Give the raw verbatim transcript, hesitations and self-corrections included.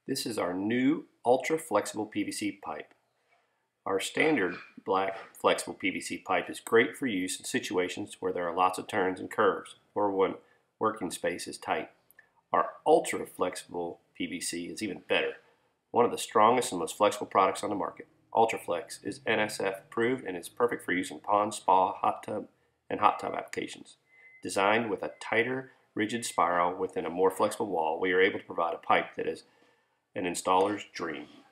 This is our new ultra flexible P V C pipe. Our standard black flexible P V C pipe is great for use in situations where there are lots of turns and curves or when working space is tight. Our ultra flexible P V C is even better. One of the strongest and most flexible products on the market. UltraFlex is N S F approved and is perfect for use in pond, spa, hot tub, and hot tub applications. Designed with a tighter, rigid spiral within a more flexible wall, we are able to provide a pipe that is an installer's dream.